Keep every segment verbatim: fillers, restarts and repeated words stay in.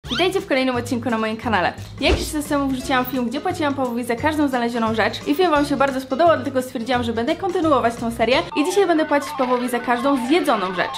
Witajcie w kolejnym odcinku na moim kanale. Jakiś czas temu wrzuciłam film, gdzie płaciłam Pawłowi za każdą znalezioną rzecz i film wam się bardzo spodobał, dlatego stwierdziłam, że będę kontynuować tą serię i dzisiaj będę płacić Pawłowi za każdą zjedzoną rzecz.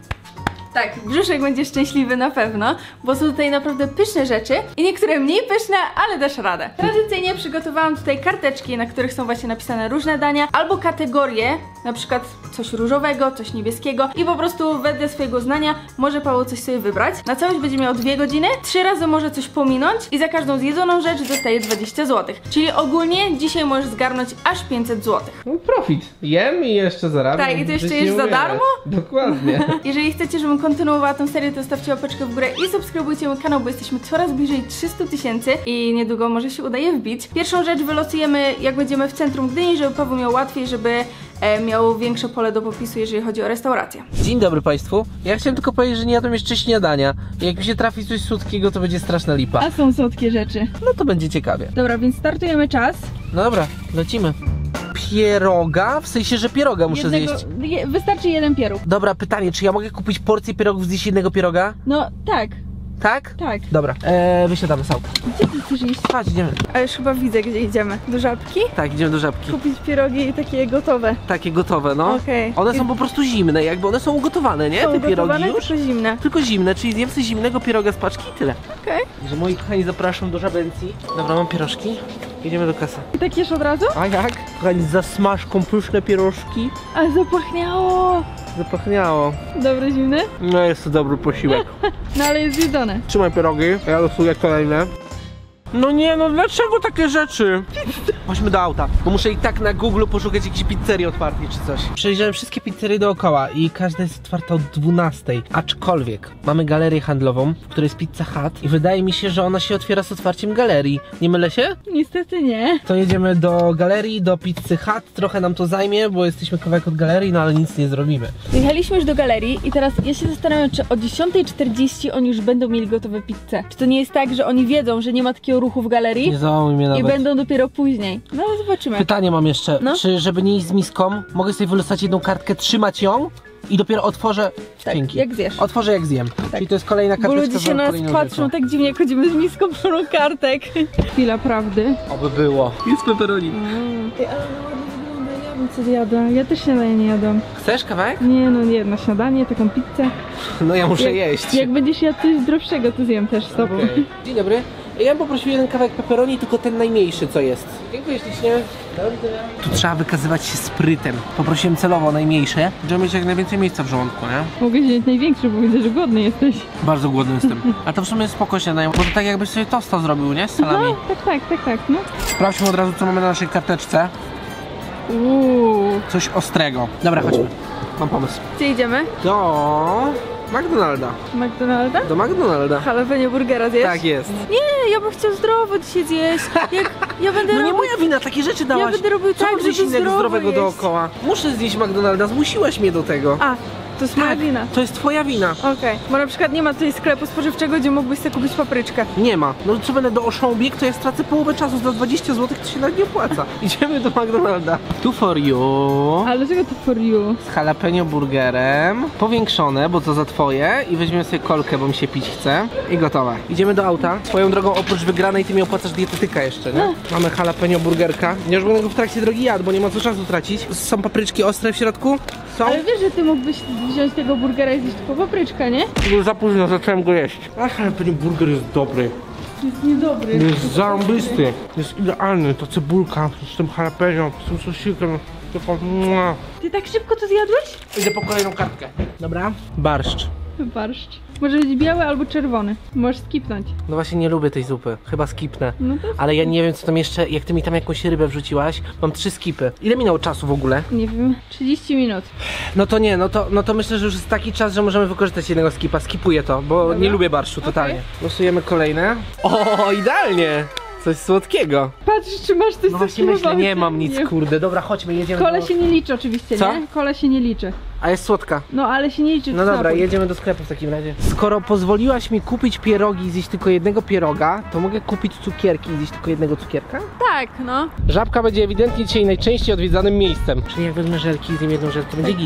Tak, brzuszek będzie szczęśliwy na pewno, bo są tutaj naprawdę pyszne rzeczy i niektóre mniej pyszne, ale dasz radę. Tradycyjnie przygotowałam tutaj karteczki, na których są właśnie napisane różne dania albo kategorie, na przykład coś różowego, coś niebieskiego i po prostu wedle swojego znania może Paweł coś sobie wybrać. Na całość będzie miał dwie godziny, trzy razy może coś pominąć i za każdą zjedzoną rzecz dostaje dwadzieścia złotych. Czyli ogólnie dzisiaj możesz zgarnąć aż pięćset złotych. No profit. Jem i jeszcze zarabiam. Tak, i ty jeszcze jesz za darmo? Dokładnie. Jeżeli chcecie, żebym kontynuowała tę serię, to stawcie łapeczkę w górę i subskrybujcie mój kanał, bo jesteśmy coraz bliżej trzystu tysięcy i niedługo może się uda je wbić. Pierwszą rzecz wylosujemy, jak będziemy w centrum Gdyni, żeby Paweł miał łatwiej, żeby e, miał większe pole do popisu, jeżeli chodzi o restaurację. Dzień dobry Państwu. Ja chciałem tylko powiedzieć, że nie jadłem jeszcze śniadania. Jak mi się trafi coś słodkiego, to będzie straszna lipa. A są słodkie rzeczy. No to będzie ciekawie. Dobra, więc startujemy czas. No dobra, lecimy. Pieroga? W sensie, że pieroga muszę Jednego, zjeść. je, wystarczy jeden pieróg. Dobra, pytanie, czy ja mogę kupić porcję pierogów z jednego pieroga? No tak, Tak? tak. Dobra, eee, wysiadamy z auta. Gdzie ty chcesz iść? Chodź, idziemy. A już chyba widzę, gdzie idziemy. Do Żabki? Tak, idziemy do Żabki. Kupić pierogi takie gotowe. Takie gotowe, no. Okej. One są po prostu zimne, jakby one są ugotowane, nie? Są Te pierogi gotowane, już? tylko zimne. Tylko zimne, czyli zjem sobie zimnego pieroga z paczki i tyle. Okej. Że moi kochani, zapraszam do Żabencji. Dobra, mam pierożki. Jedziemy do kasy. I tak jesz od razu? A jak? Kochani, z zasmażką pyszne pierożki. A zapachniało. Zapachniało. Dobre, zimne? No jest to dobry posiłek. No ale jest zjedzone. Trzymaj pierogi, ja losuję kolejne. No nie, no dlaczego takie rzeczy? Chodźmy do auta, bo muszę i tak na Google poszukać jakiejś pizzerii otwartej czy coś. Przejrzałem wszystkie pizzerie dookoła i każda jest otwarta od dwunastej. Aczkolwiek mamy galerię handlową, w której jest Pizza Hut i wydaje mi się, że ona się otwiera z otwarciem galerii. Nie mylę się? Niestety nie. To jedziemy do galerii, do Pizzy Hut. Trochę nam to zajmie, bo jesteśmy kawałek od galerii, no ale nic nie zrobimy. Jechaliśmy już do galerii i teraz ja się zastanawiam, czy o dziesiątej czterdzieści oni już będą mieli gotowe pizze. Czy to nie jest tak, że oni wiedzą, że nie ma takiego ruchu w galerii Nie załamuj mnie nawet. i będą dopiero później. No ale zobaczymy. Pytanie mam jeszcze, No? czy żeby nie iść z miską, mogę sobie wylosować jedną kartkę, trzymać ją i dopiero otworzę Tak, skrzynki. jak zjesz. Otworzę jak zjem. Czyli to jest kolejna Bo karteczka ludzie z się na nas kolejną patrzą rzeczą. tak dziwnie, jak chodzimy z miską pełną kartek. Chwila prawdy. Oby było. Jest pepperoni. Mm. Ej, ale no ładnie wygląda, ja bym co zjadła. Ja też śniadanie nie jadłam. Chcesz kawałek? Nie no, jedno śniadanie, taką pizzę. No ja muszę Jak- jeść. Jak będziesz jadł coś zdrowszego, to zjem też z tobą. Okej. Dzień dobry. Ja bym poprosił jeden kawałek pepperoni, tylko ten najmniejszy co jest. Dziękuję ślicznie. Tu trzeba wykazywać się sprytem. Poprosiłem celowo najmniejsze, żeby mieć jak najwięcej miejsca w żołądku, nie? Mogę wziąć największy, bo widzę, że głodny jesteś. Bardzo głodny jestem. A to w sumie jest spoko śniadanie, bo to tak jakbyś sobie tosta zrobił, nie? Z salami. No, tak, tak, tak, tak, no. Sprawdźmy od razu, co mamy na naszej karteczce. Uuu. Coś ostrego. Dobra, chodźmy. Mam pomysł. Gdzie idziemy? Do McDonalda. McDonalda? Do McDonalda. Jalapeno burgera zjesz? Tak jest. Nie, ja bym chciał zdrowo dzisiaj zjeść. Jak ja będę No nie robił... moja wina, takie rzeczy dałaś. Ja będę robił Co tak, mam zjeść żeby innego zdrowo zdrowego jeść. dookoła? Muszę zjeść McDonalda, zmusiłaś mnie do tego. A, to jest moja Tak, wina. to jest twoja wina. Okej, bo na przykład nie ma tutaj sklepu spożywczego, gdzie mógłbyś sobie kupić papryczkę. Nie ma. No co będę do Oszą-bieg, to ja stracę połowę czasu za dwadzieścia złotych, to się nawet nie opłaca. Idziemy do McDonalda. Tu for you. Ale dlaczego to for you? Z jalapeno burgerem. Powiększone, bo to za twoje. I weźmiemy sobie kolkę, bo mi się pić chce. I gotowe. Idziemy do auta. Swoją drogą, oprócz wygranej, ty mi opłacasz dietetyka jeszcze, nie? No. Mamy jalapeno burgerka. Nie już będę go w trakcie drogi jadł, bo nie ma co czasu tracić. Są papryczki ostre w środku? Są? Ale wiesz, że ty mógłbyś wziąć tego burgera i zjeść tylko papryczkę, nie? Już za późno zacząłem go jeść. A jalapeno burger jest dobry. Jest niedobry. Jest zarąbisty. Jest idealny. Ta cebulka z tym jalapeno, z tym sosikiem. Tylko mua. Ty tak szybko to zjadłeś? Idę po kolejną kartkę. Dobra. Barszcz. Barszcz. Może być biały albo czerwony. Możesz skipnąć. No właśnie nie lubię tej zupy. Chyba skipnę. No to Ale ja nie wiem co tam jeszcze, jak ty mi tam jakąś rybę wrzuciłaś. Mam trzy skipy. Ile minęło czasu w ogóle? nie wiem, trzydzieści minut. No to nie, no to, no to myślę, że już jest taki czas, że możemy wykorzystać jednego skipa. Skipuję to, bo Dobra. nie lubię barszczu totalnie. Losujemy kolejne. O, idealnie! Coś słodkiego. Patrz, czy masz coś No właśnie myślę, nie mam nic, kurde. Dobra, chodźmy, jedziemy Kole do... się nie liczy oczywiście, Co? nie? Kole się nie liczy. A jest słodka. No ale się nie liczy. No dobra, napój. jedziemy do sklepu w takim razie. Skoro pozwoliłaś mi kupić pierogi i zjeść tylko jednego pieroga, to mogę kupić cukierki i zjeść tylko jednego cukierka? Tak, no. Żabka będzie ewidentnie dzisiaj najczęściej odwiedzanym miejscem. Czyli jak wezmę żelki i zjem jedną żelkę, to będzie git.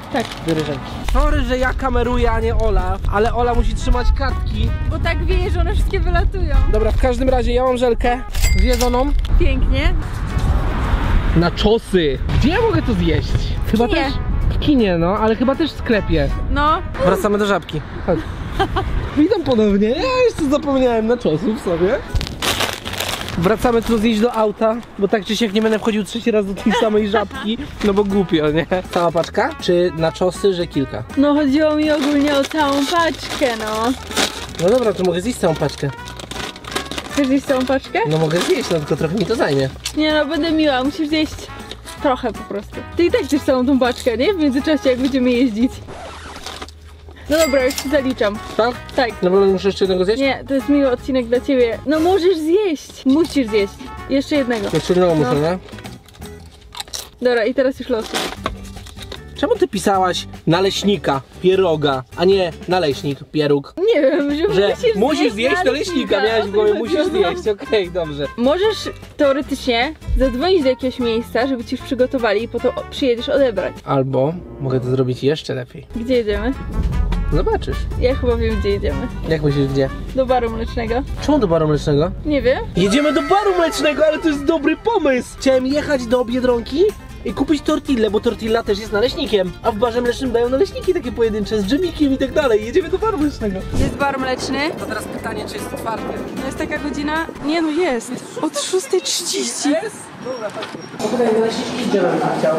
Tak. Cztery ręki. Sorry, że ja kameruję, a nie Ola, ale Ola musi trzymać kartki. Bo tak wieje, że one wszystkie wylatują. Dobra, w każdym razie ja mam żelkę zjedzoną. Pięknie. Na czosy. Gdzie ja mogę to zjeść? Chyba kinie. też w kinie, no, ale chyba też w sklepie. No. Wracamy do Żabki. Chodź. Witam ponownie. Ja jeszcze zapomniałem na czosów sobie. Wracamy tu zjeść do auta, bo tak czy siak nie będę wchodził trzeci raz do tej samej Żabki, no bo głupio, nie? Cała paczka? Czy na czosy, że kilka? No chodziło mi ogólnie o całą paczkę, no. No dobra, to mogę zjeść całą paczkę. Chcesz zjeść całą paczkę? No mogę zjeść, no tylko trochę mi to zajmie. Nie no, będę miła, musisz zjeść trochę po prostu. Ty i tak chcesz całą tą paczkę, nie? W międzyczasie jak będziemy jeździć. No dobra, już ci zaliczam. Tak? Tak. No bo muszę jeszcze jednego zjeść? Nie, to jest miły odcinek dla ciebie. No możesz zjeść. Musisz zjeść. Jeszcze jednego. Jeszcze jednego No. muszę, nie? Dobra, i teraz już losuj. Czemu ty pisałaś naleśnika, pieroga, a nie naleśnik, pieróg? Nie wiem, że, Że musisz, musisz zjeść naleśnika, miałaś w głowie, O to musisz chodziło. zjeść, okej, dobrze. Możesz teoretycznie zadzwonić do jakiegoś miejsca, żeby ci już przygotowali i po to przyjedziesz odebrać. Albo mogę to zrobić jeszcze lepiej. Gdzie jedziemy? Zobaczysz. Ja chyba wiem, gdzie jedziemy. Jak myślisz, gdzie? Do baru mlecznego. Czemu do baru mlecznego? Nie wiem. Jedziemy do baru mlecznego, ale to jest dobry pomysł! Chciałem jechać do Biedronki i kupić tortillę, bo tortilla też jest naleśnikiem. A w barze mlecznym dają naleśniki takie pojedyncze z dżemikiem i tak dalej. Jedziemy do baru mlecznego. Jest bar mleczny. To teraz pytanie, czy jest otwarty? To jest taka godzina... Nie no, jest. Od szóstej trzydzieści. Jest? Dobra, chodźmy. O, tutaj naleśniki gdzie bym chciał.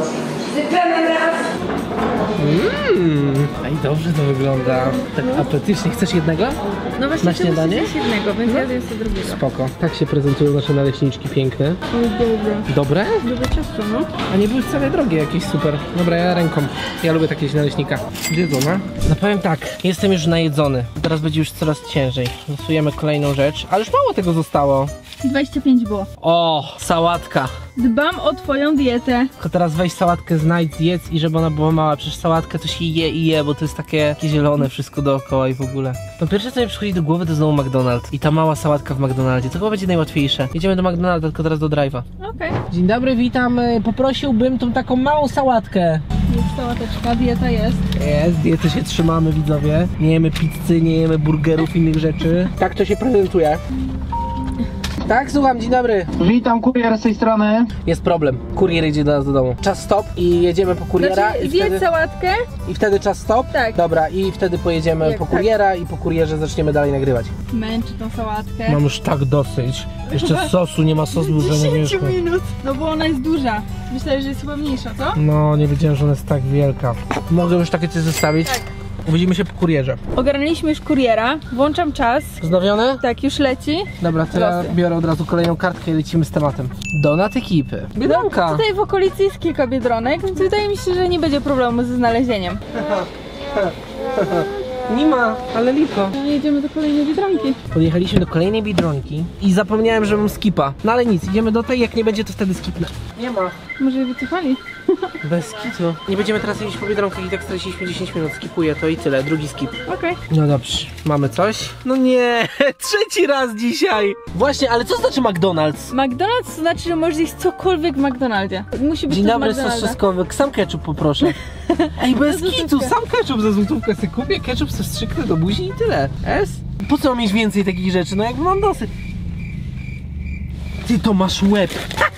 Mmm, ej, dobrze to wygląda. Tak apetycznie. Chcesz jednego? No właśnie, Na ty śniadanie? musisz zjeść jednego, więc ja zjem sobie drugiego. Spoko. Tak się prezentują nasze naleśniczki piękne. O, dobra. Dobre? Dobre ciasto, no. A nie były wcale drogie, jakieś super. Dobra, ja ręką. Ja lubię takie naleśnika. Jedzone? No powiem tak, jestem już najedzony. Teraz będzie już coraz ciężej. Losujemy kolejną rzecz, ale już mało tego zostało. dwadzieścia pięć było. O, sałatka. Dbam o twoją dietę. Tylko teraz weź sałatkę, znajdź, zjedz i żeby ona była mała. Przecież sałatkę to się je i je, bo to jest takie, takie zielone wszystko dookoła i w ogóle. No pierwsze co mi przychodzi do głowy to znowu McDonald's. I ta mała sałatka w McDonaldzie. To chyba będzie najłatwiejsze. Jedziemy do McDonalda, tylko teraz do drive'a. Okej. Dzień dobry, witam. Poprosiłbym tą taką małą sałatkę. Jest sałateczka, dieta jest. Jest, diety się trzymamy, widzowie. Nie jemy pizzy, nie jemy burgerów, innych rzeczy. Tak to się prezentuje. Tak, słucham, dzień dobry. Witam, kurier z tej strony. Jest problem. Kurier idzie do nas do domu. Czas stop i jedziemy po kuriera Znaczy, i zjedz wtedy... sałatkę. I wtedy czas stop? Tak. Dobra, i wtedy pojedziemy Jak po tak. kuriera i po kurierze zaczniemy dalej nagrywać. Męczy tą sałatkę. Mam już tak dosyć. Jeszcze sosu, nie ma sosu, że nie dziesięć wierzchu. minut. No bo ona jest duża. Myślę, że jest chyba mniejsza, co? No, nie wiedziałem, że ona jest tak wielka. Mogę już takie coś zostawić? Tak. Widzimy się po kurierze. Ogarnęliśmy już kuriera. Włączam czas. Wznowione? Tak, już leci. Dobra, to ja Losy. biorę od razu kolejną kartkę i lecimy z tematem. Donat ekipy. Biedronka. Tutaj w okolicy jest kilka biedronek, więc wydaje mi się, że nie będzie problemu ze znalezieniem. Nie ma, ale lipo. Jedziemy do kolejnej biedronki. Podjechaliśmy do kolejnej biedronki i zapomniałem, że mam skipa. No ale nic, idziemy do tej, jak nie będzie to wtedy skipnę. Nie ma. Może je wycofali? Bez skitu. Nie będziemy teraz jeździć po biedronkach i tak straciliśmy dziesięć minut. Skipuję to i tyle, drugi skip. Okej. No dobrze, mamy coś? No nie, trzeci raz dzisiaj. Właśnie, ale co znaczy McDonald's? McDonald's to znaczy, że możesz zjeść cokolwiek w McDonaldzie. Musi być Dzień to z dobry, sos McDonalda. czosnkowy. Sam ketchup poproszę. Ej, bez Za kitu, złotówkę. sam ketchup za złotówkę sobie kupię, ketchup sobie wstrzyknę do buzi i tyle. S? Po co mam mieć więcej takich rzeczy? No jakby mam dosyć. Ty to masz łeb.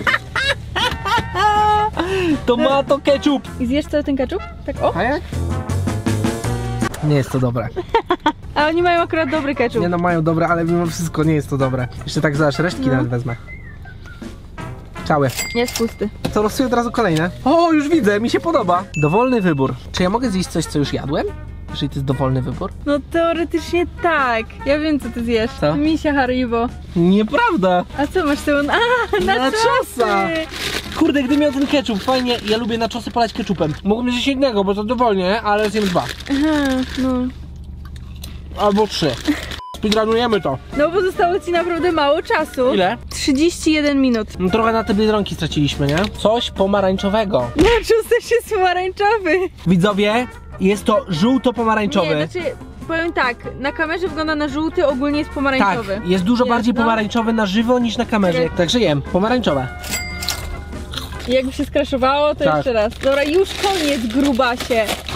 Tomato ketchup. I zjesz cały ten ketchup? Tak o? A jak? Nie jest to dobre. A oni mają akurat dobry ketchup. Nie no, mają dobre, ale mimo wszystko nie jest to dobre. Jeszcze tak zobacz, resztki No. nawet wezmę. Całe. Jest pusty. To losuję od razu kolejne. O, już widzę, mi się podoba. Dowolny wybór. Czy ja mogę zjeść coś, co już jadłem? Jeżeli to jest dowolny wybór? No teoretycznie tak. Ja wiem, co ty zjesz. Co? Misia Haribo. Nieprawda. A co masz tu? A, na Na czosa. czosy. Kurde, gdy miał ten ketchup, fajnie. Ja lubię na czosy polać ketchupem. Mógłbym zjeść jednego, bo to dowolnie, ale zjem dwa. Aha, no. Albo trzy. Speedrunujemy to. No bo zostało ci naprawdę mało czasu. Ile? trzydzieści jeden minut. No trochę na te biedronki straciliśmy, nie? Coś pomarańczowego. Nachos też jest pomarańczowy. Widzowie, jest to żółto-pomarańczowy. Nie, znaczy, powiem tak, na kamerze wygląda na żółty, ogólnie jest pomarańczowy. Tak, jest dużo Jest, bardziej no. pomarańczowy na żywo niż na kamerze. Tak. Także jem, pomarańczowe. I jakby się skraszowało, to Tak. jeszcze raz. Dobra, już koniec, grubasie.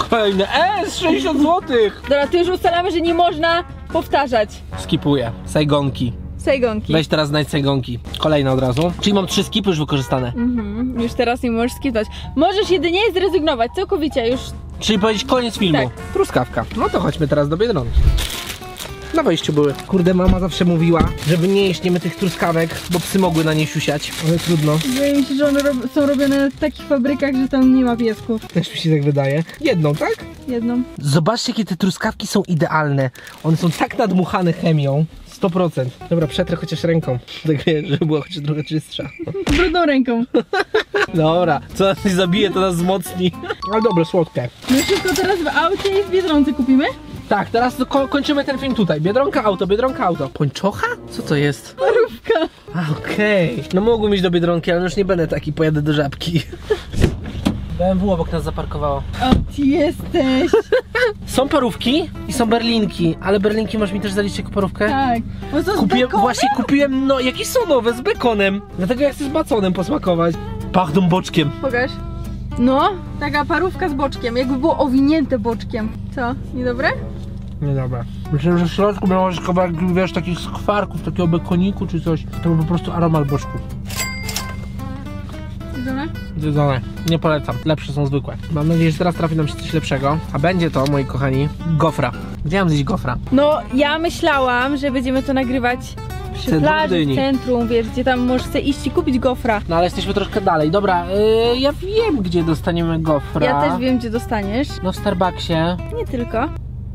Kolejne, e, z sześćdziesiąt złotych. Dobra, to już ustalamy, że nie można powtarzać. Skipuję, sajgonki. Sajgonki. Weź teraz znajdź sajgonki. Kolejne od razu. Czyli mam trzy skipy już wykorzystane. Mhm, już teraz nie możesz skipnąć. Możesz jedynie zrezygnować, całkowicie, już. Czyli powiedzieć koniec filmu. Tak. Truskawka. No to chodźmy teraz do Biedronki. Na wejściu były. Kurde, mama zawsze mówiła, żeby nie jeść niemy tych truskawek, bo psy mogły na nie siusiać. Ale trudno. Wydaje mi się, że one rob są robione w takich fabrykach, że tam nie ma piesków. Też mi się tak wydaje. Jedną, tak? Jedną. Zobaczcie, jakie te truskawki są idealne. One są tak nadmuchane chemią. sto procent. Dobra, przetrę chociaż ręką. Tak wiesz, żeby była chociaż trochę czystsza. Brudną ręką. Dobra, co nas nie zabije, to nas wzmocni. Ale dobre, słodkie. My wszystko teraz w aucie i w Biedronce kupimy? Tak, teraz to ko kończymy ten film tutaj. Biedronka, auto, Biedronka, auto. Pończocha? Co to jest? Parówka. A, okej. Okay. No mogłem iść do Biedronki, ale już nie będę taki, pojadę do Żabki. B M W obok nas zaparkowało. O, ty jesteś. Są parówki i są berlinki, ale berlinki możesz mi też zaliczyć jako parówkę? Tak. Bo to z Kupiłem, bekonem? właśnie kupiłem, no jakieś są nowe z bekonem. Dlatego ja chcę z baconem posmakować. Pachną boczkiem. Pokaż. No, taka parówka z boczkiem, jakby było owinięte boczkiem. Co, niedobre? Nie dobra. Myślałem, że w środku miałeś kawałek, wiesz, takich skwarków, takiego bekoniku czy coś. To był po prostu aromat boczku. Jedzone? Zjedzone. Nie polecam. Lepsze są zwykłe. Mam nadzieję, że teraz trafi nam się coś lepszego. A będzie to, moi kochani, gofra. Gdzie mam zjeść gofra? No, ja myślałam, że będziemy to nagrywać przy Centrum plaży, Gdyni. w centrum, wiesz, gdzie tam możesz sobie iść i kupić gofra. No ale jesteśmy troszkę dalej. Dobra, yy, ja wiem, gdzie dostaniemy gofra. Ja też wiem, gdzie dostaniesz. No w Starbucksie. Nie tylko.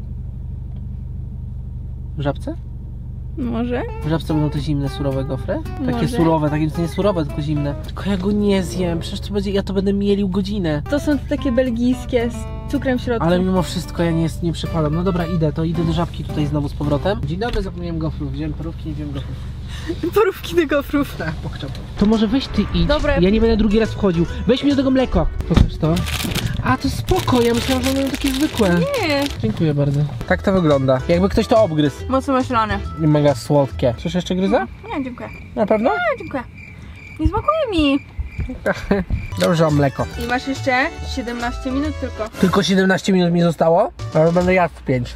W Żabce? Może. W Żabce będą te zimne, surowe gofry? Takie Może. surowe, takie nie surowe, tylko zimne. Tylko ja go nie zjem, przecież to będzie, ja to będę mielił godzinę. To są takie belgijskie z cukrem w środku. Ale mimo wszystko ja nie, nie przepadam. No dobra, idę, to idę do Żabki tutaj znowu z powrotem. Dzień dobry, zapomniałem gofrów. Wziąłem parówki, nie wziąłem gofrów. Parówki do gofrów. Tak, pochciał. To może weź ty idź. Dobra. Ja nie będę drugi raz wchodził. Weź mi do tego mleko. Pokaż to. A, to spoko, ja myślałam, że one będą takie zwykłe. Nie. Dziękuję bardzo. Tak to wygląda. Jakby ktoś to obgryzł. Mocno maślane. I mega słodkie. Coś jeszcze gryza? Nie, dziękuję. Na pewno? Nie, dziękuję. Nie smakuje mi. Dobrze, o mleko. I masz jeszcze siedemnaście minut tylko. Tylko siedemnaście minut mi zostało, ale będę jadł w pięć.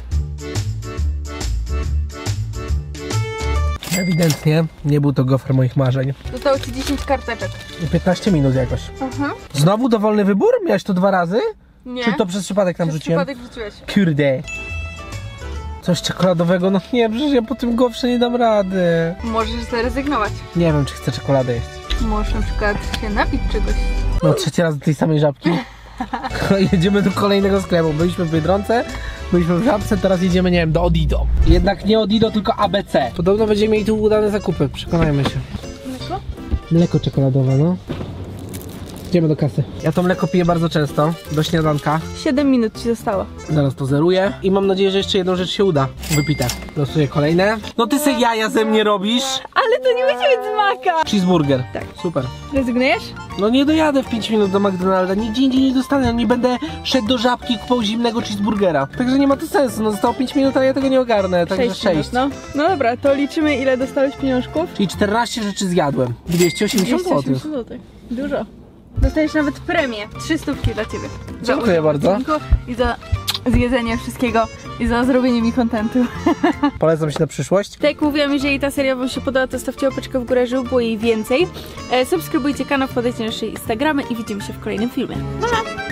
Ewidentnie nie był to gofer moich marzeń. Zostało ci dziesięć karteczek. I piętnaście minut jakoś. Aha. Znowu dowolny wybór? Miałeś to dwa razy? Nie. Czy to przez przypadek tam Przez rzuciłem? przypadek wrzuciłeś. Kurde. Coś czekoladowego? No nie, przecież ja po tym gofrze nie dam rady. Możesz zrezygnować. Nie wiem, czy chcę czekoladę jeść. Możesz na przykład się napić czegoś. No trzeci raz do tej samej Żabki. Jedziemy do kolejnego sklepu. Byliśmy w Biedronce, byliśmy w Żabce, teraz jedziemy, nie wiem, do Odido. Jednak nie Odido, tylko A B C. Podobno będziemy mieli tu udane zakupy, przekonajmy się. Mleko? Mleko czekoladowe, no. Idziemy do kasy. Ja to mleko piję bardzo często, do śniadanka. siedem minut ci zostało. Zaraz to zeruję i mam nadzieję, że jeszcze jedną rzecz się uda. Wypite. Losuję kolejne. No ty se jaja ze mnie robisz. Ale to nie musi być z maka. Cheeseburger. Tak. Super. Rezygnujesz? No nie dojadę w pięć minut do McDonalda, nigdzie indziej nie dostanę, no nie będę szedł do Żabki i kupował zimnego cheeseburgera. Także nie ma to sensu, no zostało pięć minut, ale ja tego nie ogarnę, także Sześć sześć. minut, no. No dobra, to liczymy, ile dostałeś pieniążków. Czyli czternaście rzeczy zjadłem. dwieście osiemdziesiąt złotych. złotych. Dużo. Dostajesz nawet premię. Trzy stówki dla ciebie. Za Dziękuję udział w bardzo. odcinku I za zjedzenie wszystkiego i za zrobienie mi kontentu. Polecam się na przyszłość. Tak jak mówiłam, jeżeli ta seria wam się podoba, to stawcie łapeczkę w górę, żeby było jej więcej. E, subskrybujcie kanał, wpadajcie na nasze Instagramy i widzimy się w kolejnym filmie. Pa!